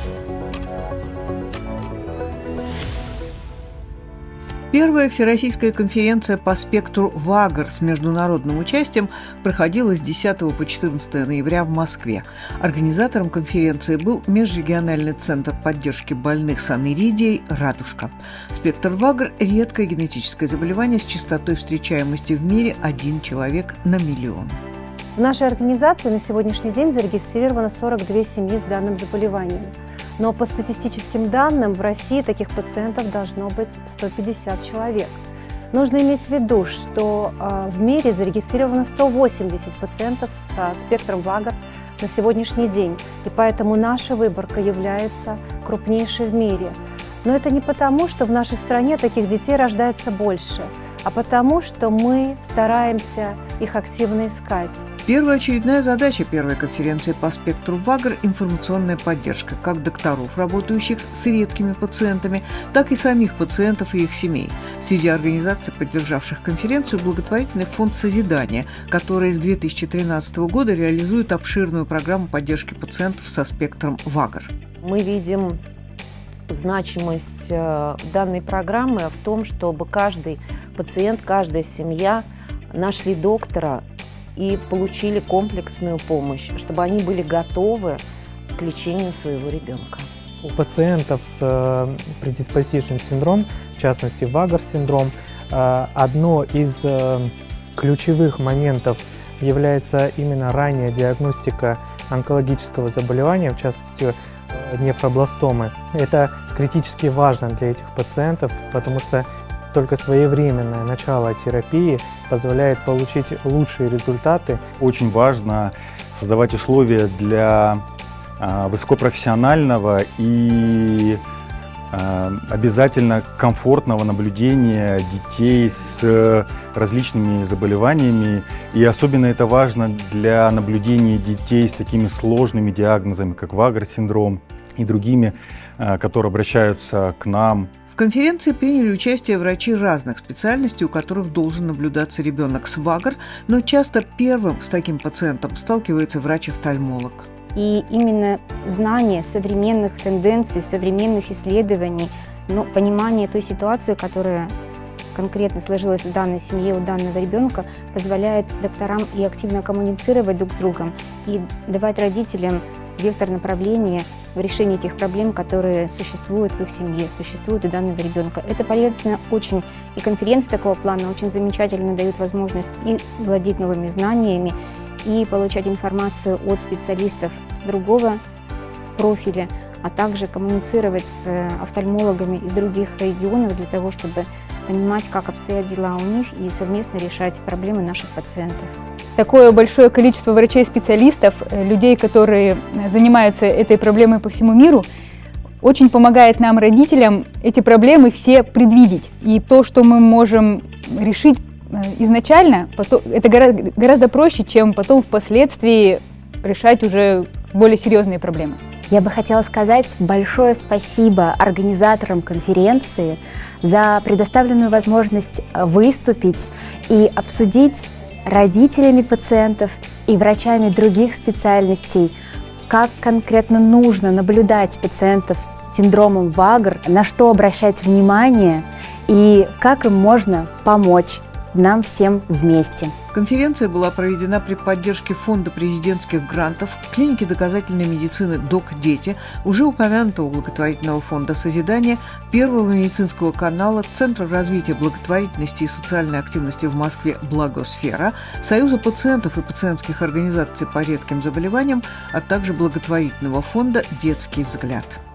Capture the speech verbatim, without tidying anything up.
Первая всероссийская конференция по спектру ВАГР с международным участием проходила с десятого по четырнадцатое ноября в Москве. Организатором конференции был Межрегиональный центр поддержки больных с аниридией «Радужка». Спектр ВАГР – редкое генетическое заболевание с частотой встречаемости в мире один человек на миллион. В нашей организации на сегодняшний день зарегистрировано сорок две семьи с данным заболеванием. Но по статистическим данным в России таких пациентов должно быть сто пятьдесят человек. Нужно иметь в виду, что э, в мире зарегистрировано сто восемьдесят пациентов со спектром ВАГР на сегодняшний день, и поэтому наша выборка является крупнейшей в мире. Но это не потому, что в нашей стране таких детей рождается больше, а потому, что мы стараемся их активно искать. Первоочередная задача первой конференции по спектру ВАГР – информационная поддержка как докторов, работающих с редкими пациентами, так и самих пациентов и их семей. Среди организаций, поддержавших конференцию, благотворительный фонд «Созидание», который с две тысячи тринадцатого года реализует обширную программу поддержки пациентов со спектром ВАГР. Мы видим значимость данной программы в том, чтобы каждый пациент, каждая семья нашли доктора и получили комплексную помощь, чтобы они были готовы к лечению своего ребенка. У пациентов с predisposition синдром, в частности ВАГР-синдром, одно из ключевых моментов является именно ранняя диагностика онкологического заболевания, в частности нефробластомы. Это критически важно для этих пациентов, потому что только своевременное начало терапии позволяет получить лучшие результаты. Очень важно создавать условия для э, высокопрофессионального и э, обязательно комфортного наблюдения детей с различными заболеваниями. И особенно это важно для наблюдения детей с такими сложными диагнозами, как ВАГР-синдром и другими, э, которые обращаются к нам. В конференции приняли участие врачи разных специальностей, у которых должен наблюдаться ребенок с ВАГР, но часто первым с таким пациентом сталкивается врач-офтальмолог. И именно знание современных тенденций, современных исследований, ну, понимание той ситуации, которая конкретно сложилась в данной семье, у данного ребенка, позволяет докторам и активно коммуницировать друг с другом и давать родителям вектор направления в решении тех проблем, которые существуют в их семье, существуют у данного ребенка. Это полезно очень, и конференции такого плана очень замечательно дают возможность и владеть новыми знаниями, и получать информацию от специалистов другого профиля, а также коммуницировать с офтальмологами из других регионов для того, чтобы понимать, как обстоят дела у них и совместно решать проблемы наших пациентов. Такое большое количество врачей-специалистов, людей, которые занимаются этой проблемой по всему миру, очень помогает нам, родителям, эти проблемы все предвидеть. И то, что мы можем решить изначально, это гораздо проще, чем потом впоследствии решать уже более серьезные проблемы. Я бы хотела сказать большое спасибо организаторам конференции за предоставленную возможность выступить и обсудить родителями пациентов и врачами других специальностей, как конкретно нужно наблюдать пациентов с синдромом ВАГР, на что обращать внимание и как им можно помочь нам всем вместе. Конференция была проведена при поддержке Фонда президентских грантов, клиники доказательной медицины «Док-Дети», уже упомянутого благотворительного фонда «Созидание», Первого медицинского канала, Центра развития благотворительности и социальной активности в Москве «Благосфера», Союза пациентов и пациентских организаций по редким заболеваниям, а также благотворительного фонда «Детский взгляд».